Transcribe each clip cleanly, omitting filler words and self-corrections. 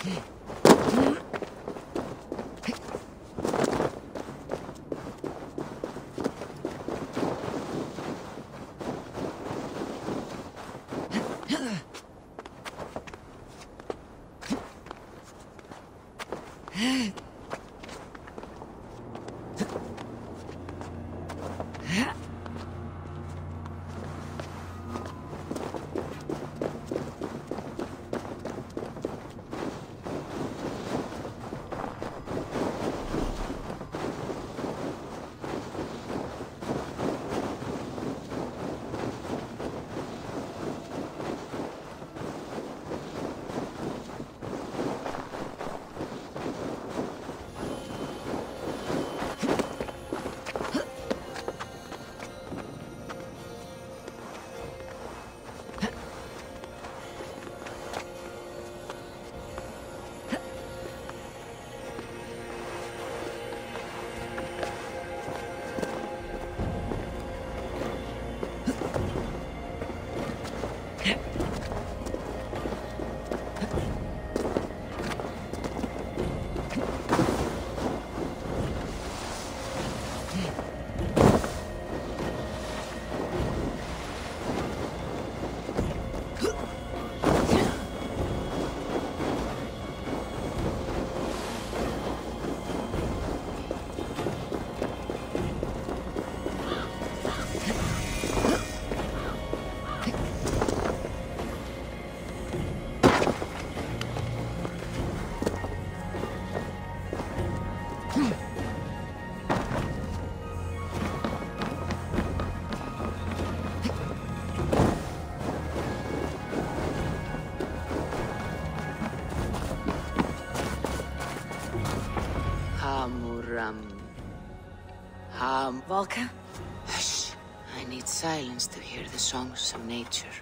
Volka? Hush. I need silence to hear the songs of nature.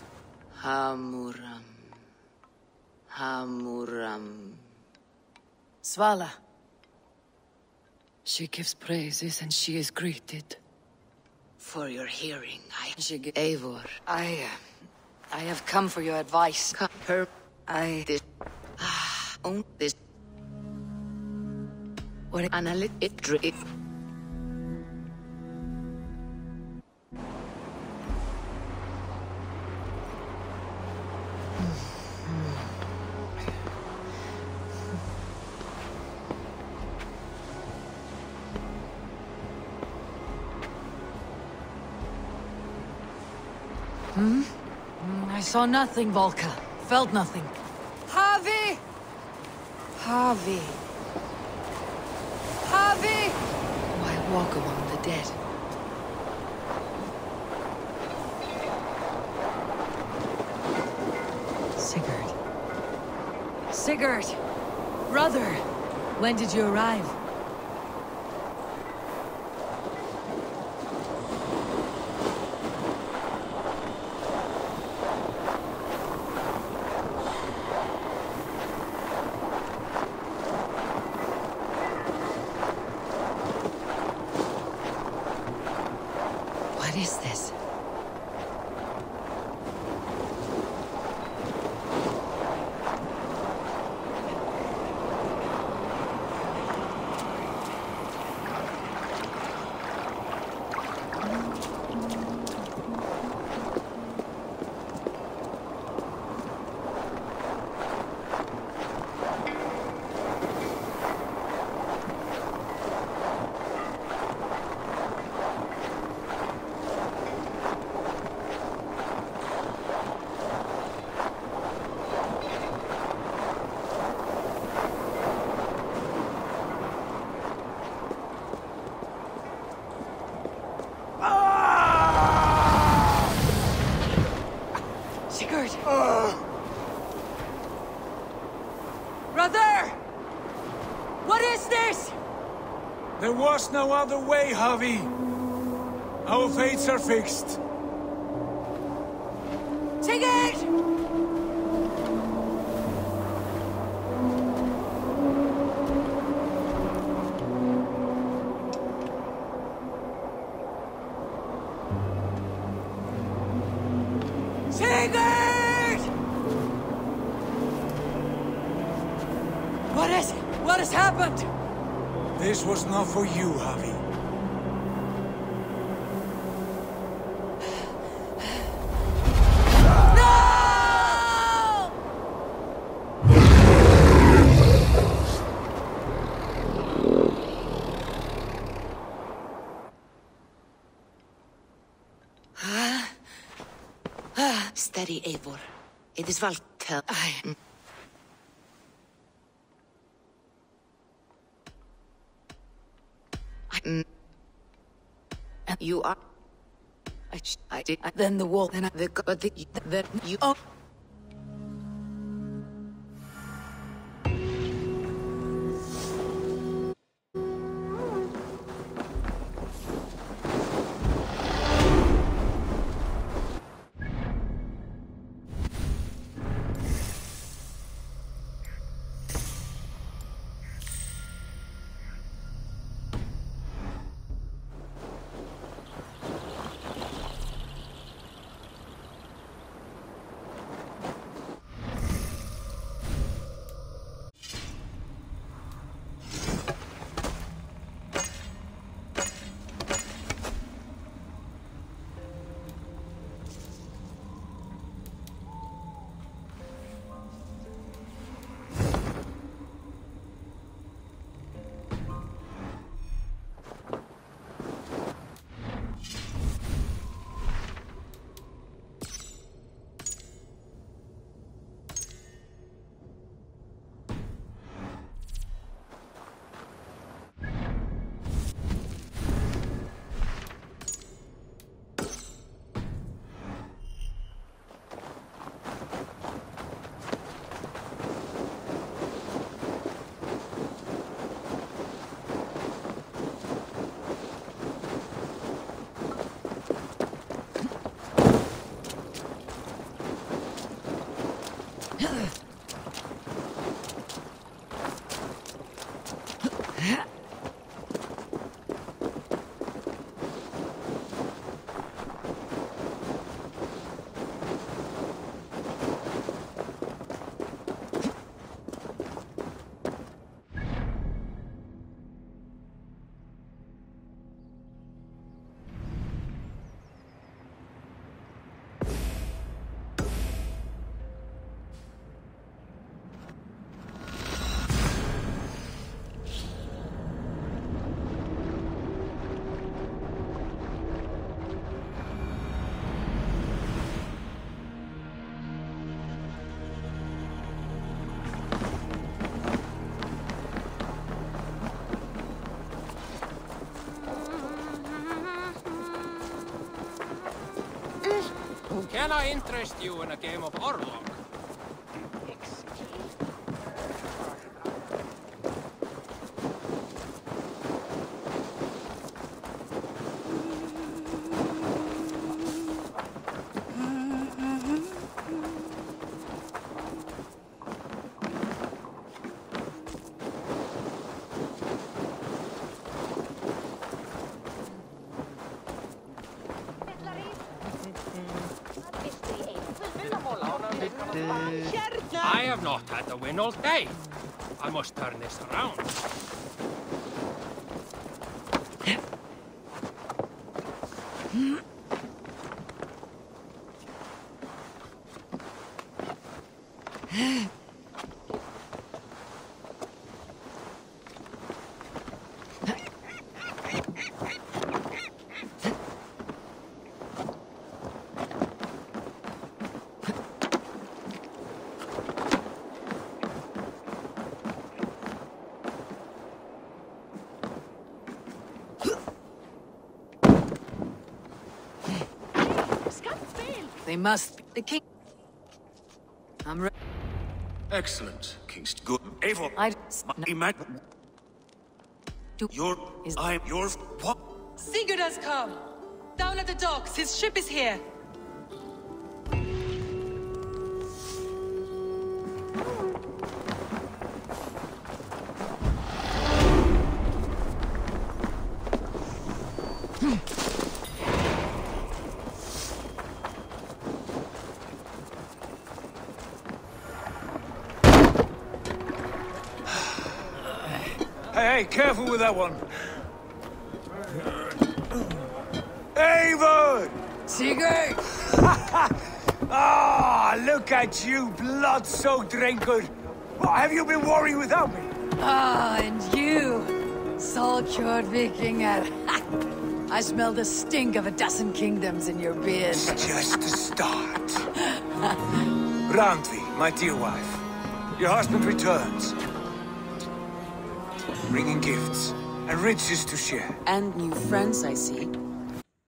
Hamuram. Hamuram. Svala. She gives praises and she is greeted. For your hearing, Eivor. I have come for your advice. Her. This. This. What? Analyt. It. I saw nothing, Volka. Felt nothing. Havi! Havi. Havi! Why walk among the dead? Sigurd. Sigurd! Brother! When did you arrive? What is this? Sigurd! Brother! What is this? There was no other way, Javi. Our fates are fixed. Sigurd! Sigurd! What is it? What has happened? This was not for you, Javi. No! Steady, Eivor. It is Valkel. You are. I did. Then the wall. Then then you. Oh. Can I interest you in a game of Orlog? I have not had the win all day. I must turn this around. They must be the king. I'm ready. Excellent, King's good. Eivor, I'm yours. What? Sigurd has come! Down at the docks, his ship is here! Hey, careful with that one. Eivor! Sigurd! Ah, look at you, blood-soaked drinker. What, have you been warring without me? Ah, and you, Salkjord Vikingar. I smell the stink of 12 kingdoms in your beard. It's just the start. Randvi, my dear wife. Your husband returns. Bringing gifts and riches to share. And new friends, I see.